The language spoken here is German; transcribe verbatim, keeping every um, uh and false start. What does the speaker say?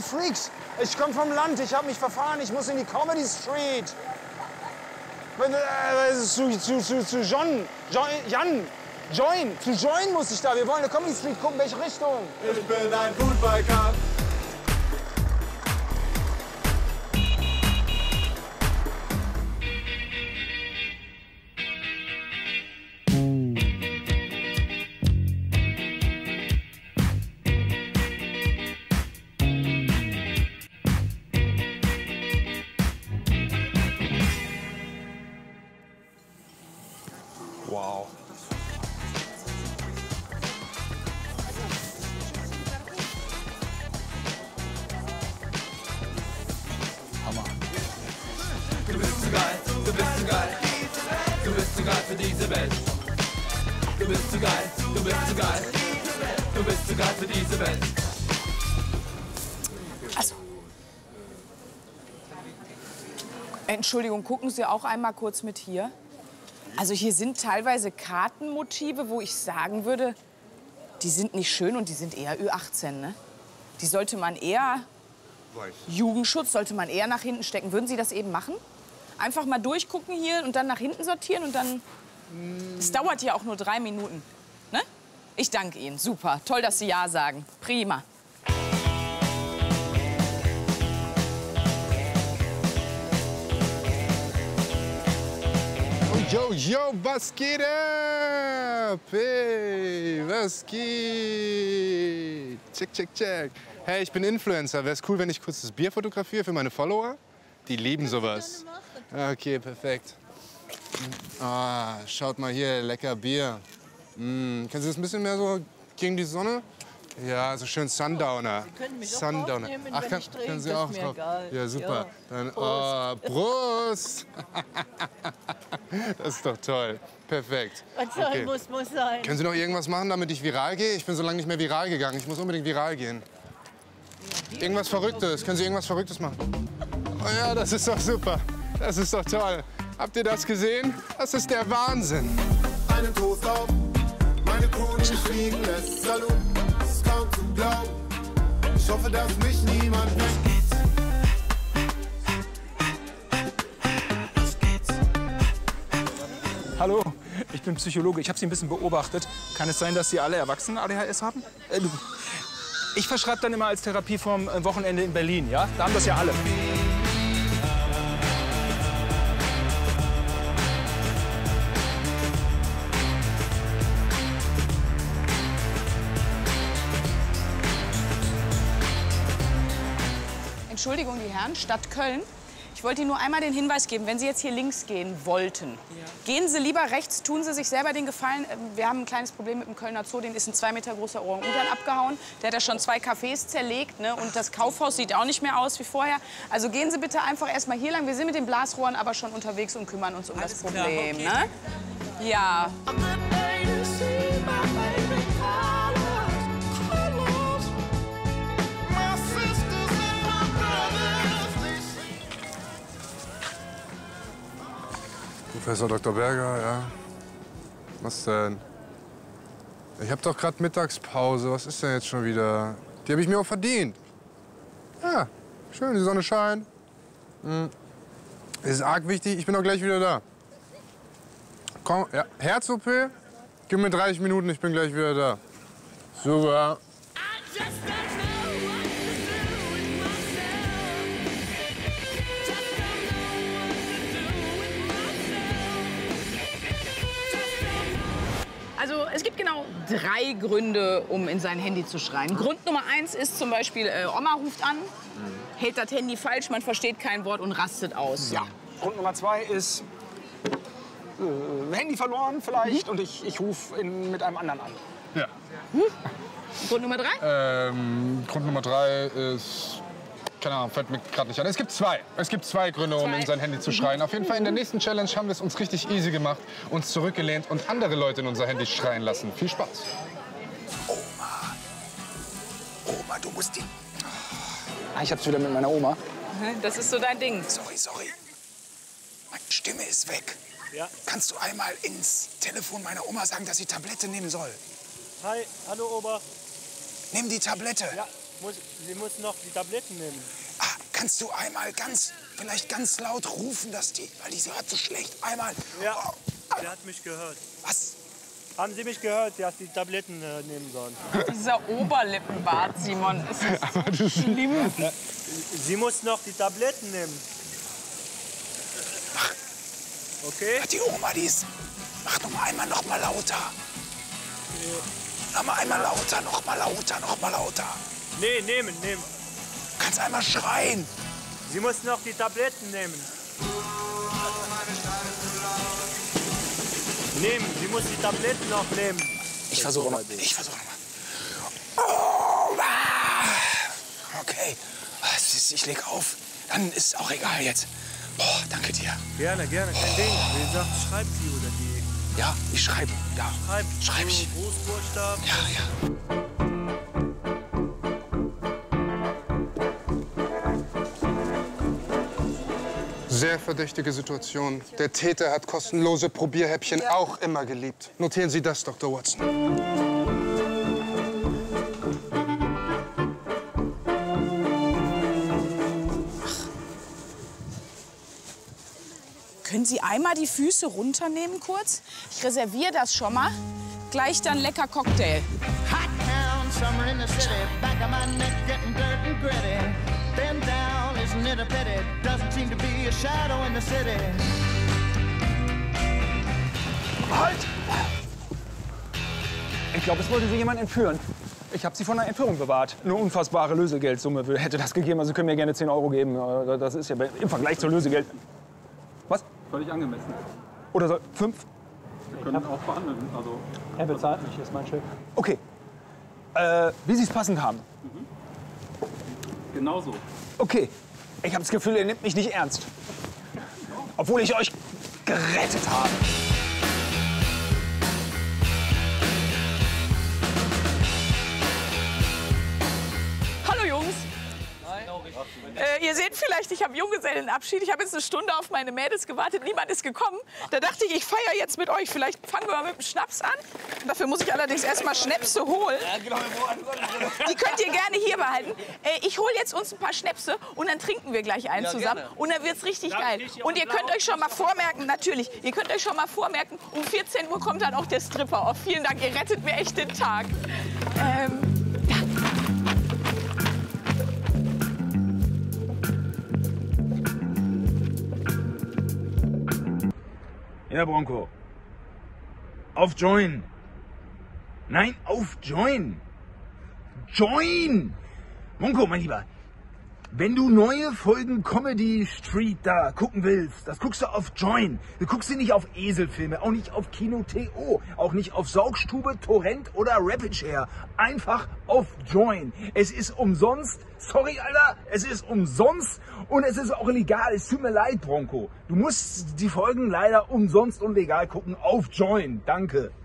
zwei Freaks. Ich komme vom Land, ich habe mich verfahren, ich muss in die Comedy Street. Äh, zu, zu, zu, zu John, John, Jan, Join, zu Join muss ich da. Wir wollen eine Comedy Street gucken, welche Richtung? Ich bin ein Foodbiker. Wow. Hammer. Du bist zu geil, du bist zu geil. Du bist zu geil für diese Welt. Du bist zu geil, du bist zu geil. Du bist zu geil für diese Welt. Also. Entschuldigung, gucken Sie auch einmal kurz mit hier. Also hier sind teilweise Kartenmotive, wo ich sagen würde, die sind nicht schön und die sind eher Ü achtzehn, ne? Die sollte man eher, Jugendschutz sollte man eher nach hinten stecken. Würden Sie das eben machen? Einfach mal durchgucken hier und dann nach hinten sortieren und dann... Es dauert ja auch nur drei Minuten, ne? Ich danke Ihnen, super. Toll, dass Sie Ja sagen. Prima. Yo, yo, was geht ab? Hey, was geht? Check, check, check. Hey, ich bin Influencer. Wäre es cool, wenn ich kurz das Bier fotografiere für meine Follower? Die lieben sowas. Okay, perfekt. Ah, schaut mal hier, lecker Bier. Mm, können Sie das ein bisschen mehr so gegen die Sonne? Ja, so schön Sundowner. Sie können mich Sundowner. auch draufnehmen, Ach, wenn kann, ich trinke, können Sie ist auch mir drauf? egal. Ja, super. Ja. Dann, Prost. oh, Prost! Das ist doch toll. Perfekt. Was soll, Okay. muss, muss sein. Können Sie noch irgendwas machen, damit ich viral gehe? Ich bin so lange nicht mehr viral gegangen. Ich muss unbedingt viral gehen. Irgendwas Verrücktes. Können Sie irgendwas Verrücktes machen? Oh ja, das ist doch super. Das ist doch toll. Habt ihr das gesehen? Das ist der Wahnsinn. Einen Toast auf, meine Krone nicht fliegen lässt. Salut, ist kaum zu glauben. Ich hoffe, dass mich niemand weckt. Hallo, ich bin Psychologe. Ich habe Sie ein bisschen beobachtet. Kann es sein, dass Sie alle Erwachsenen A D H S haben? Äh, du- ich verschreibe dann immer als Therapieform äh, Wochenende in Berlin, ja? Da haben das ja alle. Entschuldigung, die Herren, Stadt Köln. Ich wollte Ihnen nur einmal den Hinweis geben, wenn Sie jetzt hier links gehen wollten, gehen Sie lieber rechts, tun Sie sich selber den Gefallen. Wir haben ein kleines Problem mit dem Kölner Zoo, den ist ein zwei Meter großer Orang-Utan abgehauen. Der hat ja schon zwei Cafés zerlegt, ne? Und das Kaufhaus sieht auch nicht mehr aus wie vorher. Also gehen Sie bitte einfach erst mal hier lang. Wir sind mit den Blasrohren aber schon unterwegs und kümmern uns um das Problem. Ne? Ja. Professor Doktor Berger, ja. Was denn? Ich habe doch gerade Mittagspause. Was ist denn jetzt schon wieder? Die habe ich mir auch verdient. Ja, schön, die Sonne scheint. Hm. Es ist arg wichtig, ich bin auch gleich wieder da. Komm, ja, Herz-O P, gib mir dreißig Minuten, ich bin gleich wieder da. Super. Also es gibt genau drei Gründe, um in sein Handy zu schreien. Grund Nummer eins ist zum Beispiel, äh, Oma ruft an, hält das Handy falsch, man versteht kein Wort und rastet aus. Ja. Grund Nummer zwei ist äh, Handy verloren vielleicht und ich, ich rufe mit einem anderen an. Ja. Grund Nummer drei? Ähm, Grund Nummer drei ist, keine Ahnung, fällt mir gerade nicht an. Es gibt zwei. Es gibt zwei Gründe, um Zwei. in sein Handy zu schreien. Auf jeden Fall in der nächsten Challenge haben wir es uns richtig easy gemacht, uns zurückgelehnt und andere Leute in unser Handy schreien lassen. Viel Spaß. Oma. Oma, du musst die... Ah, ich hab's wieder mit meiner Oma. Das ist so dein Ding. Sorry, sorry. Meine Stimme ist weg. Ja. Kannst du einmal ins Telefon meiner Oma sagen, dass sie Tablette nehmen soll? Hi, hallo Ober. Nimm die Tablette. Ja, Muss, Sie muss noch die Tabletten nehmen. Ah, kannst du einmal ganz, vielleicht ganz laut rufen, dass die, weil die hört so schlecht. Einmal. Ja, Oh, der hat mich gehört. was? Haben Sie mich gehört, dass die Tabletten äh, nehmen sollen? Dieser Oberlippenbart, Simon, ist so schlimm. Sie muss noch die Tabletten nehmen. Okay? Die Oma, die ist. Mach noch mal einmal noch mal lauter. Noch mal einmal lauter, noch mal lauter, noch mal lauter. Nee, nehmen, nehmen. Kannst einmal schreien. Sie muss noch die Tabletten nehmen. Nehmen, sie muss die Tabletten noch nehmen. Ich versuche noch. Ich versuche noch mal. Oh, ah. Okay. Ich leg auf. Dann ist auch egal jetzt. Boah, danke dir. Gerne, gerne, kein Ding. Wie gesagt, schreibt sie oder die. Ja, ich schreibe. Ja, Schreibt. schreib ich. Großbuchstaben. Ja, ja. Sehr verdächtige Situation. Der Täter hat kostenlose Probierhäppchen auch immer geliebt. Notieren Sie das, Doktor Watson. Können Sie einmal die Füße runternehmen kurz? Ich reserviere das schon mal. Gleich dann lecker Cocktail. Hot town, summer in the city. Back of my neck getting dirt and gritty. Been down, isn't it a pity? Doesn't seem to be a shadow in the city. Halt! Ich glaube, es wollte sie jemand entführen. Ich habe sie von einer Entführung bewahrt. Eine unfassbare Lösegeldsumme hätte das gegeben. Also Sie können mir gerne zehn Euro geben. Das ist ja im Vergleich zur Lösegeld. Was? Völlig angemessen. Oder soll fünf? Wir können auch verhandeln. Also Er bezahlt mich, ist mein Chef. Okay. Äh, wie Sie es passend haben. genauso. Okay. Ich habe das Gefühl, ihr nehmt mich nicht ernst. Obwohl ich euch gerettet habe. Hallo Jungs. Äh, ihr seht vielleicht, ich habe Junggesellenabschied. Ich habe jetzt eine Stunde auf meine Mädels gewartet. Niemand ist gekommen. Da dachte ich, ich feiere jetzt mit euch. Vielleicht fangen wir mal mit dem Schnaps an. Dafür muss ich allerdings erst mal Schnäpse holen. Die könnt ihr gerne hier behalten. Äh, ich hole jetzt uns ein paar Schnäpse und dann trinken wir gleich einen zusammen. Und dann wird's richtig geil. Und ihr könnt euch schon mal vormerken, natürlich, ihr könnt euch schon mal vormerken, um vierzehn Uhr kommt dann auch der Stripper auf. Vielen Dank, ihr rettet mir echt den Tag. Ähm, ja. Ja, Bronco. Auf Join. Nein, auf Join. Join! Bronco, mein Lieber. Wenn du neue Folgen Comedy Street da gucken willst, das guckst du auf Join. Du guckst sie nicht auf Eselfilme, auch nicht auf Kino T O, auch nicht auf Saugstube, Torrent oder Rapid Share. Einfach auf Join. Es ist umsonst. Sorry, Alter, es ist umsonst und es ist auch legal. Es tut mir leid, Bronco. Du musst die Folgen leider umsonst und legal gucken auf Join. Danke.